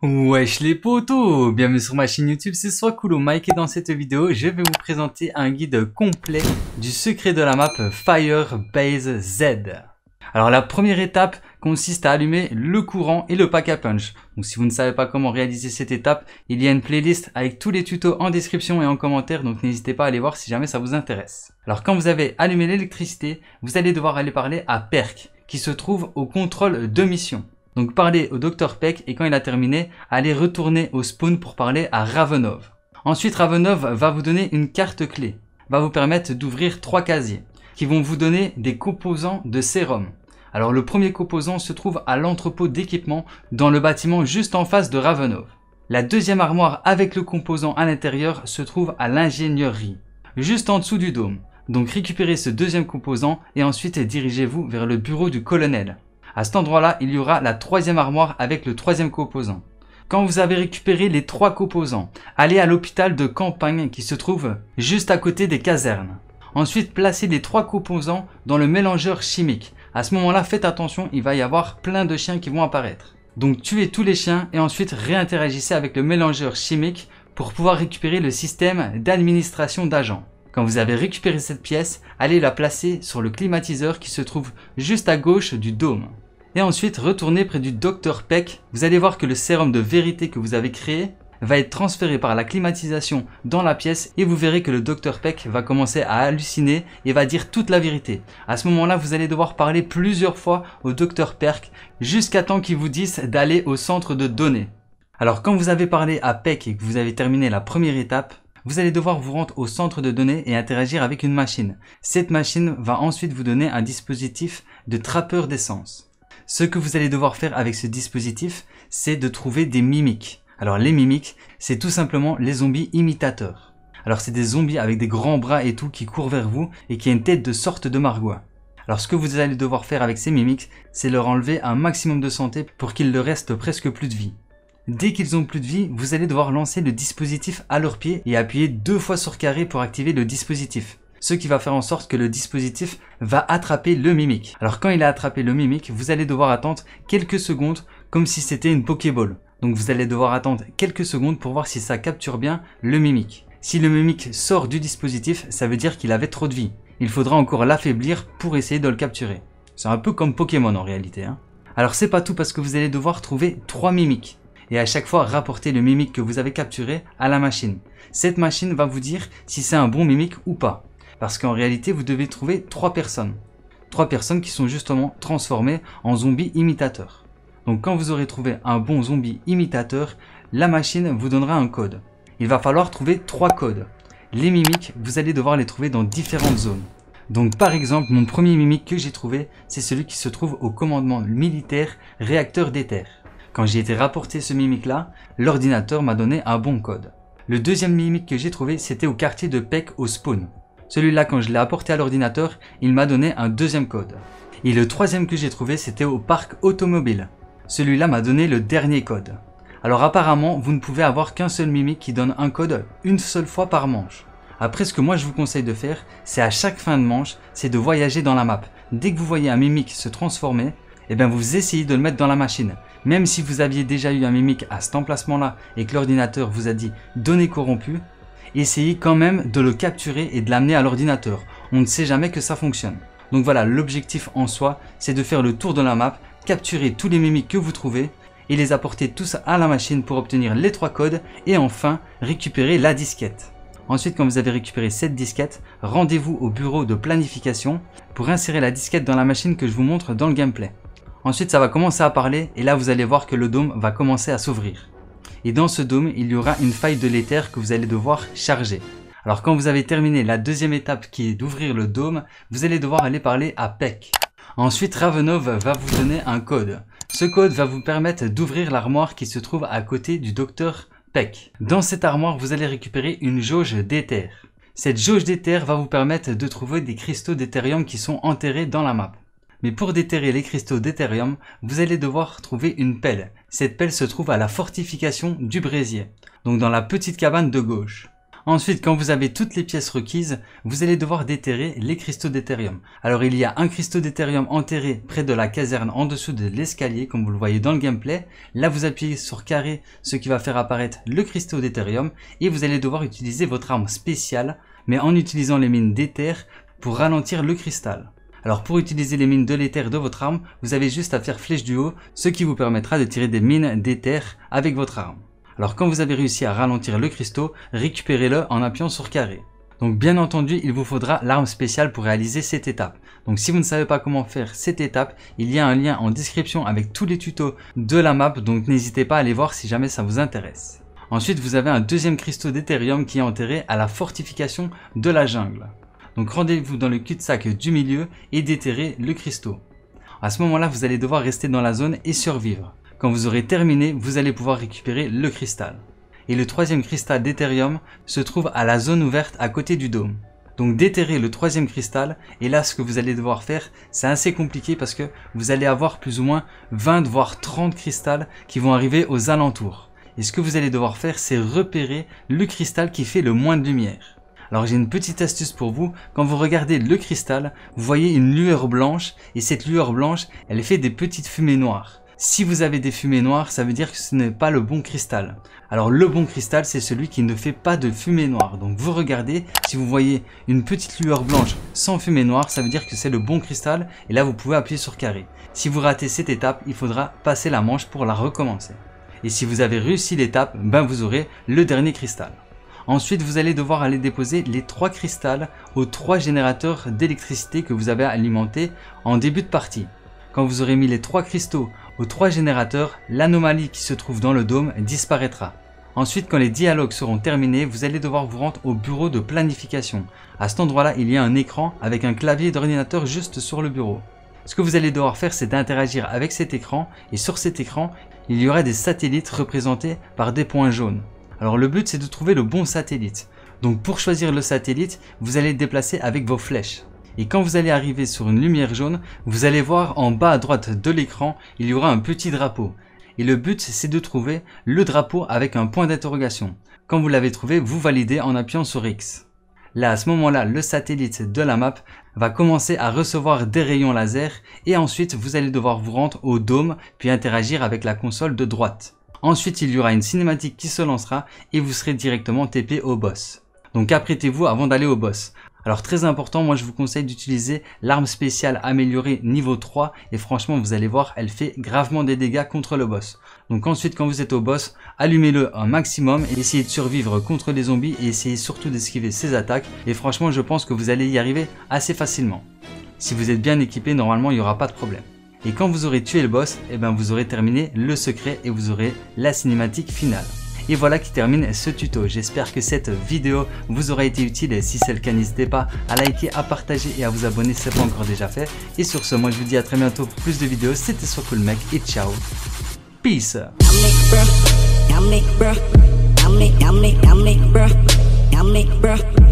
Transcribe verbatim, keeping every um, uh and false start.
Wesh les potos, bienvenue sur ma chaîne YouTube, c'est Swakulo Mike et dans cette vidéo, je vais vous présenter un guide complet du secret de la map Firebase Z. Alors la première étape consiste à allumer le courant et le pack à punch. Donc si vous ne savez pas comment réaliser cette étape, il y a une playlist avec tous les tutos en description et en commentaire, donc n'hésitez pas à aller voir si jamais ça vous intéresse. Alors quand vous avez allumé l'électricité, vous allez devoir aller parler à Perk, qui se trouve au contrôle de mission. Donc parlez au docteur Peck et quand il a terminé, allez retourner au spawn pour parler à Ravenov. Ensuite Ravenov va vous donner une carte clé, va vous permettre d'ouvrir trois casiers qui vont vous donner des composants de sérum. Alors le premier composant se trouve à l'entrepôt d'équipement dans le bâtiment juste en face de Ravenov. La deuxième armoire avec le composant à l'intérieur se trouve à l'ingénierie, juste en dessous du dôme. Donc récupérez ce deuxième composant et ensuite dirigez-vous vers le bureau du colonel. À cet endroit-là, il y aura la troisième armoire avec le troisième composant. Quand vous avez récupéré les trois composants, allez à l'hôpital de campagne qui se trouve juste à côté des casernes. Ensuite, placez les trois composants dans le mélangeur chimique. À ce moment-là, faites attention, il va y avoir plein de chiens qui vont apparaître. Donc tuez tous les chiens et ensuite réinteragissez avec le mélangeur chimique pour pouvoir récupérer le système d'administration d'agents. Quand vous avez récupéré cette pièce, allez la placer sur le climatiseur qui se trouve juste à gauche du dôme. Et ensuite, retournez près du docteur Peck. Vous allez voir que le sérum de vérité que vous avez créé va être transféré par la climatisation dans la pièce et vous verrez que le docteur Peck va commencer à halluciner et va dire toute la vérité. À ce moment-là, vous allez devoir parler plusieurs fois au docteur Peck jusqu'à temps qu'il vous dise d'aller au centre de données. Alors quand vous avez parlé à Peck et que vous avez terminé la première étape, vous allez devoir vous rendre au centre de données et interagir avec une machine. Cette machine va ensuite vous donner un dispositif de trappeur d'essence. Ce que vous allez devoir faire avec ce dispositif, c'est de trouver des mimiques. Alors les mimiques, c'est tout simplement les zombies imitateurs. Alors c'est des zombies avec des grands bras et tout qui courent vers vous et qui a une tête de sorte de marsouin. Alors ce que vous allez devoir faire avec ces mimiques, c'est leur enlever un maximum de santé pour qu'il leur reste presque plus de vie. Dès qu'ils ont plus de vie, vous allez devoir lancer le dispositif à leurs pieds et appuyer deux fois sur carré pour activer le dispositif. Ce qui va faire en sorte que le dispositif va attraper le mimique. Alors quand il a attrapé le mimique, vous allez devoir attendre quelques secondes comme si c'était une Pokéball. Donc vous allez devoir attendre quelques secondes pour voir si ça capture bien le mimique. Si le mimique sort du dispositif, ça veut dire qu'il avait trop de vie. Il faudra encore l'affaiblir pour essayer de le capturer. C'est un peu comme Pokémon en réalité, hein. Alors c'est pas tout parce que vous allez devoir trouver trois mimiques. Et à chaque fois rapporter le mimique que vous avez capturé à la machine. Cette machine va vous dire si c'est un bon mimique ou pas. Parce qu'en réalité, vous devez trouver trois personnes. Trois personnes qui sont justement transformées en zombies imitateurs. Donc quand vous aurez trouvé un bon zombie imitateur, la machine vous donnera un code. Il va falloir trouver trois codes. Les mimiques, vous allez devoir les trouver dans différentes zones. Donc par exemple, mon premier mimique que j'ai trouvé, c'est celui qui se trouve au commandement militaire réacteur d'éther. Quand j'ai été rapporter ce mimique là, l'ordinateur m'a donné un bon code. Le deuxième mimique que j'ai trouvé, c'était au quartier de Peck au spawn. Celui-là, quand je l'ai apporté à l'ordinateur, il m'a donné un deuxième code. Et le troisième que j'ai trouvé, c'était au parc automobile. Celui-là m'a donné le dernier code. Alors apparemment, vous ne pouvez avoir qu'un seul mimique qui donne un code une seule fois par manche. Après, ce que moi je vous conseille de faire, c'est à chaque fin de manche, c'est de voyager dans la map. Dès que vous voyez un mimique se transformer, eh bien vous essayez de le mettre dans la machine. Même si vous aviez déjà eu un mimique à cet emplacement-là et que l'ordinateur vous a dit « données corrompues », essayez quand même de le capturer et de l'amener à l'ordinateur. On ne sait jamais que ça fonctionne. Donc voilà, l'objectif en soi, c'est de faire le tour de la map, capturer tous les mimiques que vous trouvez et les apporter tous à la machine pour obtenir les trois codes et enfin récupérer la disquette. Ensuite, quand vous avez récupéré cette disquette, rendez-vous au bureau de planification pour insérer la disquette dans la machine que je vous montre dans le gameplay. Ensuite, ça va commencer à parler et là, vous allez voir que le dôme va commencer à s'ouvrir. Et dans ce dôme, il y aura une faille de l'éther que vous allez devoir charger. Alors quand vous avez terminé la deuxième étape qui est d'ouvrir le dôme, vous allez devoir aller parler à Peck. Ensuite, Ravenov va vous donner un code. Ce code va vous permettre d'ouvrir l'armoire qui se trouve à côté du docteur Peck. Dans cette armoire, vous allez récupérer une jauge d'éther. Cette jauge d'éther va vous permettre de trouver des cristaux d'éthérium qui sont enterrés dans la map. Mais pour déterrer les cristaux d'éthérium, vous allez devoir trouver une pelle. Cette pelle se trouve à la fortification du Brésier, donc dans la petite cabane de gauche. Ensuite, quand vous avez toutes les pièces requises, vous allez devoir déterrer les cristaux d'Ethereum. Alors il y a un cristaux d'Ethereum enterré près de la caserne en dessous de l'escalier, comme vous le voyez dans le gameplay. Là, vous appuyez sur carré, ce qui va faire apparaître le cristaux d'Ethereum, et vous allez devoir utiliser votre arme spéciale, mais en utilisant les mines d'Ether pour ralentir le cristal. Alors pour utiliser les mines de l'Ether de votre arme, vous avez juste à faire flèche du haut, ce qui vous permettra de tirer des mines d'Ether avec votre arme. Alors quand vous avez réussi à ralentir le cristaux, récupérez-le en appuyant sur carré. Donc bien entendu, il vous faudra l'arme spéciale pour réaliser cette étape. Donc si vous ne savez pas comment faire cette étape, il y a un lien en description avec tous les tutos de la map, donc n'hésitez pas à aller voir si jamais ça vous intéresse. Ensuite, vous avez un deuxième cristaux d'Ethereum qui est enterré à la fortification de la jungle. Donc rendez-vous dans le cul-de-sac du milieu et déterrez le cristaux. À ce moment-là, vous allez devoir rester dans la zone et survivre. Quand vous aurez terminé, vous allez pouvoir récupérer le cristal. Et le troisième cristal d'Ethereum se trouve à la zone ouverte à côté du dôme. Donc déterrez le troisième cristal, et là ce que vous allez devoir faire, c'est assez compliqué parce que vous allez avoir plus ou moins vingt voire trente cristals qui vont arriver aux alentours. Et ce que vous allez devoir faire, c'est repérer le cristal qui fait le moins de lumière. Alors j'ai une petite astuce pour vous, quand vous regardez le cristal, vous voyez une lueur blanche, et cette lueur blanche, elle fait des petites fumées noires. Si vous avez des fumées noires, ça veut dire que ce n'est pas le bon cristal. Alors le bon cristal, c'est celui qui ne fait pas de fumée noire. Donc vous regardez, si vous voyez une petite lueur blanche sans fumée noire, ça veut dire que c'est le bon cristal. Et là, vous pouvez appuyer sur carré. Si vous ratez cette étape, il faudra passer la manche pour la recommencer. Et si vous avez réussi l'étape, ben vous aurez le dernier cristal. Ensuite, vous allez devoir aller déposer les trois cristals aux trois générateurs d'électricité que vous avez alimentés en début de partie. Quand vous aurez mis les trois cristaux aux trois générateurs, l'anomalie qui se trouve dans le dôme disparaîtra. Ensuite, quand les dialogues seront terminés, vous allez devoir vous rendre au bureau de planification. À cet endroit-là, il y a un écran avec un clavier d'ordinateur juste sur le bureau. Ce que vous allez devoir faire, c'est d'interagir avec cet écran, et sur cet écran, il y aura des satellites représentés par des points jaunes. Alors le but, c'est de trouver le bon satellite. Donc pour choisir le satellite, vous allez le déplacer avec vos flèches. Et quand vous allez arriver sur une lumière jaune, vous allez voir en bas à droite de l'écran, il y aura un petit drapeau. Et le but, c'est de trouver le drapeau avec un point d'interrogation. Quand vous l'avez trouvé, vous validez en appuyant sur X. Là, à ce moment-là, le satellite de la map va commencer à recevoir des rayons laser et ensuite, vous allez devoir vous rendre au dôme puis interagir avec la console de droite. Ensuite, il y aura une cinématique qui se lancera et vous serez directement T P au boss. Donc apprêtez-vous avant d'aller au boss. Alors très important, moi je vous conseille d'utiliser l'arme spéciale améliorée niveau trois et franchement vous allez voir, elle fait gravement des dégâts contre le boss. Donc ensuite quand vous êtes au boss, allumez-le un maximum et essayez de survivre contre les zombies et essayez surtout d'esquiver ses attaques et franchement je pense que vous allez y arriver assez facilement. Si vous êtes bien équipé, normalement il n'y aura pas de problème. Et quand vous aurez tué le boss, eh ben vous aurez terminé le secret et vous aurez la cinématique finale. Et voilà qui termine ce tuto. J'espère que cette vidéo vous aura été utile et si c'est le cas, n'hésitez pas à liker, à partager et à vous abonner si ce n'est pas encore déjà fait. Et sur ce, moi je vous dis à très bientôt pour plus de vidéos. C'était SoiCoolMec et ciao. Peace. Yummy, bruh. Yummy, yummy, yummy, bruh. Yummy, bruh.